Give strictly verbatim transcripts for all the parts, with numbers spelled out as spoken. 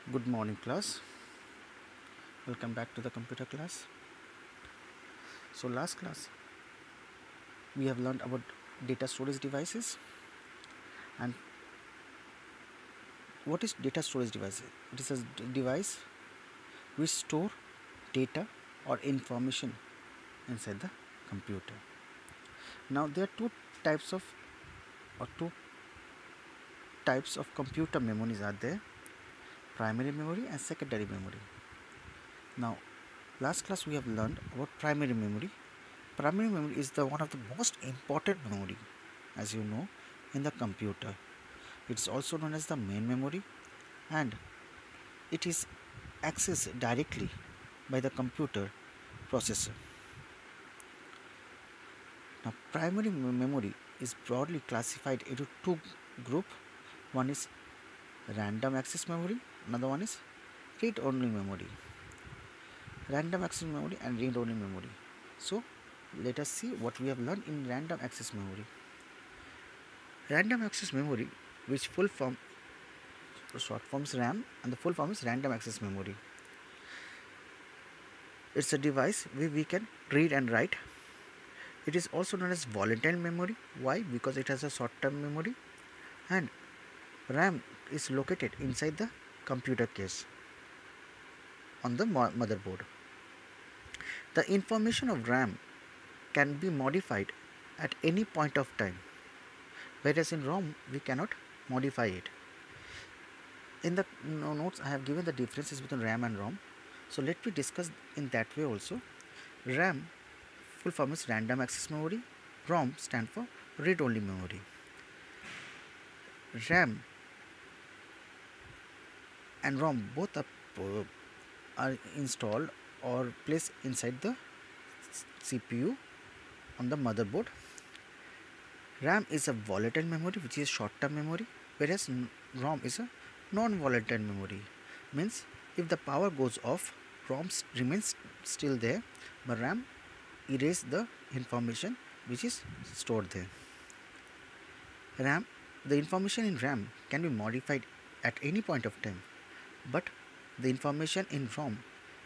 Good morning, class. Welcome back to the computer class. So, last class we have learned about data storage devices. And what is data storage device? It is a d- device which store data or information inside the computer. Now, there are two types of or two types of computer memories are there: primary memory and secondary memory. Now, last class we have learned about primary memory. Primary memory is the one of the most important memory, as you know, in the computer. It is also known as the main memory, and it is accessed directly by the computer processor. Now, primary memory is broadly classified into two groups. One is random access memory, another one is read only memory. Random access memory and read only memory. So, let us see what we have learned in random access memory. Random access memory, which full form short form is RAM and the full form is random access memory. It's a device where we can read and write. It is also known as volatile memory. Why? Because it has a short term memory, and RAM is located inside the computer case on the motherboard. The information of RAM can be modified at any point of time, whereas in ROM we cannot modify it. In the notes I have given the differences between RAM and ROM, so let me discuss in that way also. RAM full form is random access memory. ROM stand for read only memory. RAM and ROM both are, uh, are installed or placed inside the C P U on the motherboard. RAM is a volatile memory, which is short term memory, whereas ROM is a non-volatile memory. Means if the power goes off, ROM remains still there, but RAM erase the information which is stored there. RAM, the information in RAM can be modified at any point of time, but the information in ROM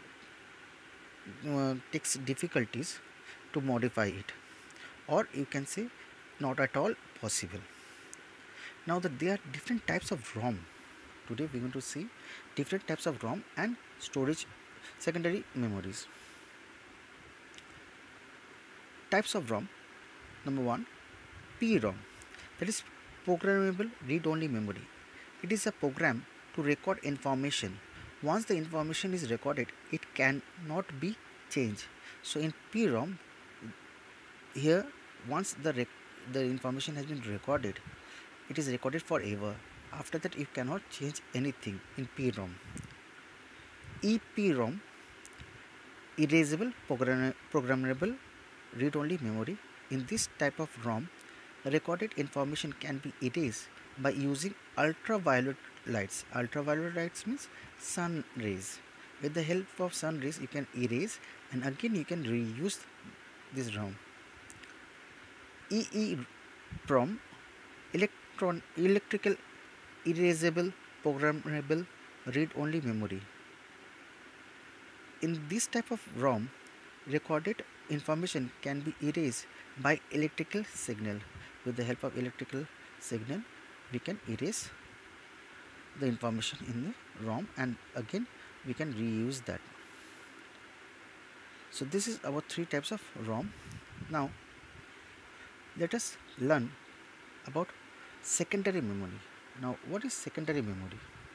uh, takes difficulties to modify it, or you can say not at all possible. Now that there are different types of ROM. Today we are going to see different types of ROM and storage secondary memories. Types of ROM. Number one, P ROM, that is programmable read-only memory. It is a program to record information. Once the information is recorded, it cannot be changed. So in P ROM, here once the rec the information has been recorded, it is recorded forever. After that, you cannot change anything in P ROM. E P ROM, erasable program programmable read-only memory. In this type of ROM, recorded information can be erased by using ultraviolet lights. Ultraviolet lights means sun rays. With the help of sun rays, you can erase, and again you can reuse this ROM. EEPROM, electron electrical erasable programmable read-only memory. In this type of ROM, recorded information can be erased by electrical signal. With the help of electrical signal, we can erase the information in the ROM, and again we can reuse that. So this is our three types of ROM. Now let us learn about secondary memory. Now, what is secondary memory?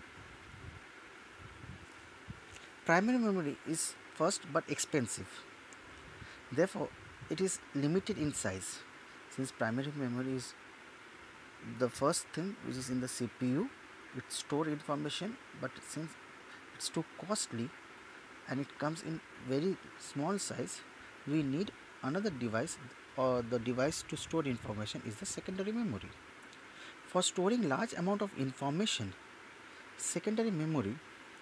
Primary memory is first but expensive. Therefore, it is limited in size. Since primary memory is the first thing which is in the C P U, it stores information, but since it's too costly and it comes in very small size, we need another device, or the device to store information is the secondary memory. For storing large amount of information, secondary memory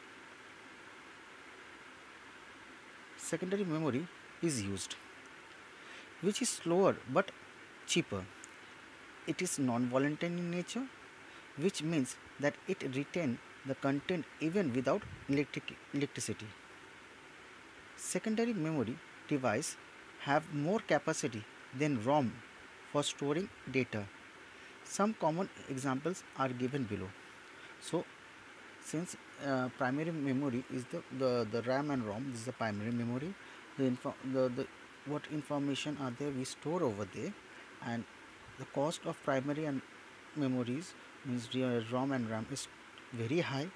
secondary memory is used, which is slower but cheaper. It is non-volatile in nature, which means that it retains the content even without electric electricity. Secondary memory device have more capacity than ROM for storing data. Some common examples are given below. So since uh, primary memory is the, the the RAM and ROM, this is the primary memory. The info the, the what information are there we store over there, and the cost of primary and memories means ROM and RAM is very high.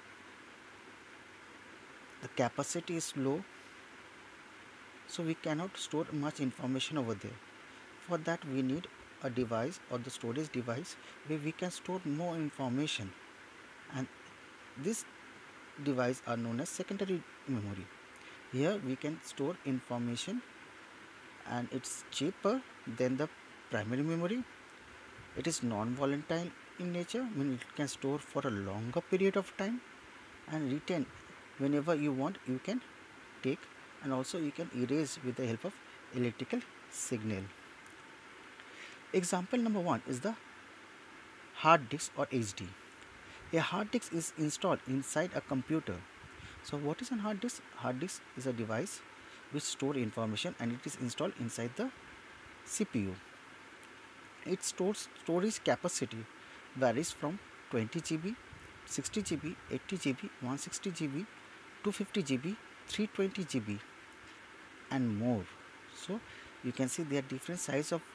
The capacity is low, so we cannot store much information over there. For that we need a device or the storage device where we can store more information, and this device are known as secondary memory. Here we can store information and it's cheaper than the primary memory. It is non-volatile in nature, meaning it can store for a longer period of time and retain whenever you want. You can take, and also you can erase with the help of electrical signal. Example number one is the hard disk or H D. A hard disk is installed inside a computer. So what is a hard disk? Hard disk is a device which store information and it is installed inside the C P U. Its stores storage capacity varies from twenty G B, sixty G B, eighty G B, one hundred sixty G B, two hundred fifty G B, three hundred twenty G B and more. So you can see there are different size of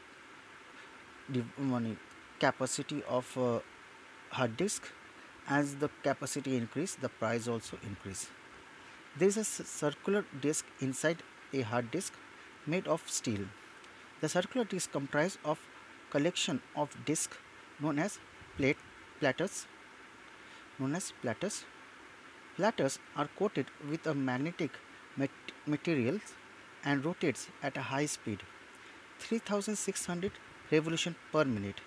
money capacity of uh, hard disk. As the capacity increase, the price also increase. There is a circular disk inside a hard disk made of steel. The circular disk comprised of collection of disks known as plate platters. Known as platters. Platters are coated with a magnetic mat material and rotates at a high speed, three thousand six hundred revolution per minute.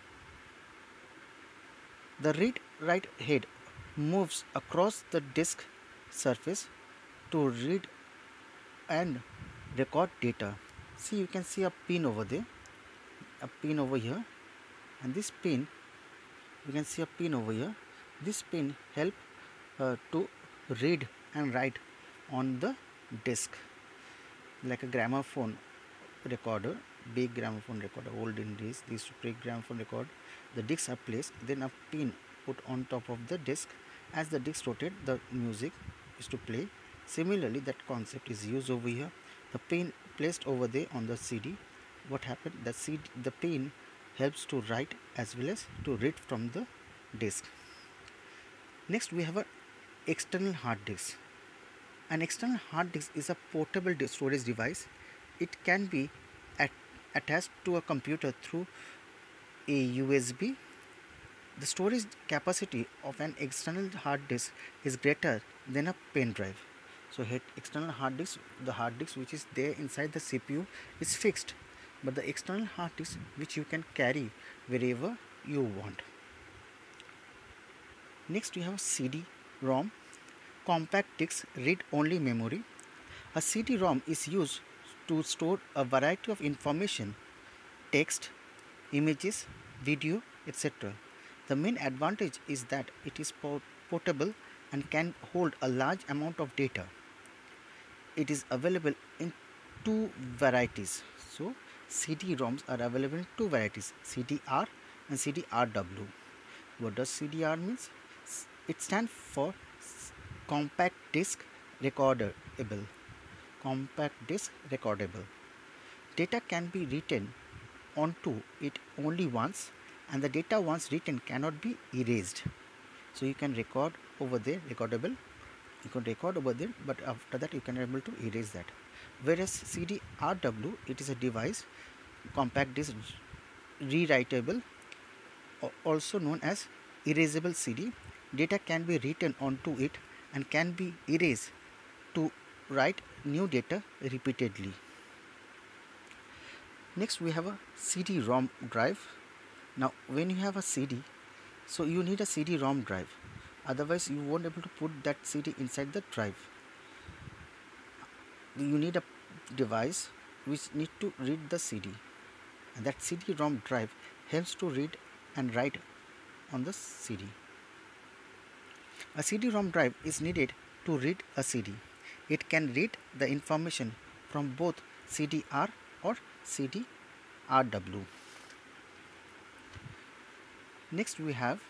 The read-write head moves across the disk surface to read and record data. See, you can see a pin over there, a pin over here, and this pin, you can see a pin over here. This pin help uh, to read and write on the disk, like a gramophone recorder, big gramophone recorder. Olden days, they used to play gramophone record. The discs are placed, then a pin put on top of the disc. As the disc rotate, the music is to play. Similarly, that concept is used over here. The pin placed over there on the C D. What happened? The C D, the pin helps to write as well as to read from the disc. Next, we have an external hard disk. An external hard disk is a portable storage device. It can be at, attached to a computer through a U S B. The storage capacity of an external hard disk is greater than a pen drive. So here external hard disk, the hard disk which is there inside the C P U is fixed, but the external hard disk which you can carry wherever you want. Next we have a C D ROM, compact disc read-only memory. A C D ROM is used to store a variety of information, text, images, video, et cetera. The main advantage is that it is portable and can hold a large amount of data. It is available in two varieties. So C D ROMs are available in two varieties, C D R and C D R W. What does C D R means? It stands for compact disc recordable. Compact disc recordable. Data can be written onto it only once, and the data once written cannot be erased. So you can record over there, recordable. You can record over there, but after that you can be able to erase that. Whereas C D R W, it is a device, compact disc rewritable, also known as erasable C D. Data can be written onto it and can be erased to write new data repeatedly. Next we have a C D ROM drive. Now when you have a C D, so you need a C D ROM drive, otherwise you won't be able to put that C D inside the drive. You need a device which need to read the C D, and that C D ROM drive helps to read and write on the C D. A C D-ROM drive is needed to read a C D. It can read the information from both C D R or C D R W. Next we have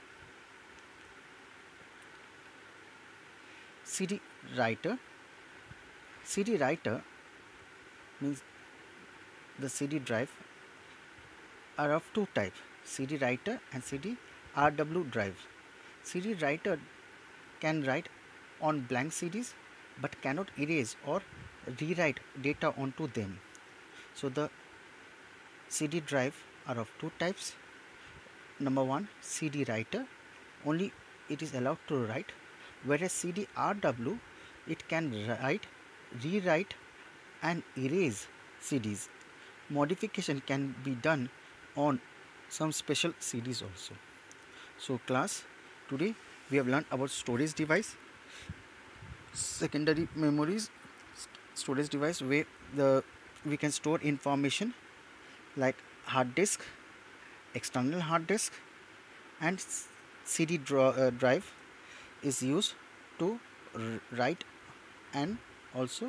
C D writer. C D writer means the C D drive are of two types, C D writer and C D R W drive. C D writer can write on blank C Ds but cannot erase or rewrite data onto them. So the C D drive are of two types. Number one, C D writer, only it is allowed to write, whereas C D R W, it can write, rewrite and erase C Ds. Modification can be done on some special C Ds also. So class, today we have learned about storage device, secondary memories, storage device where the we can store information like hard disk, external hard disk, and C D draw, uh, drive is used to write and also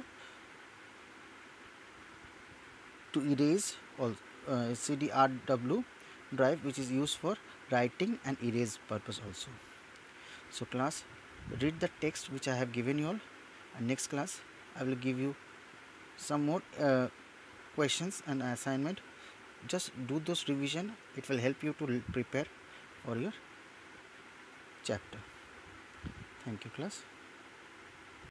to erase. All uh, C D R W drive which is used for writing and erase purpose also. So class, read the text which I have given you all, and next class I will give you some more uh, questions and assignment. Just do those revision, it will help you to prepare for your chapter. Thank you class.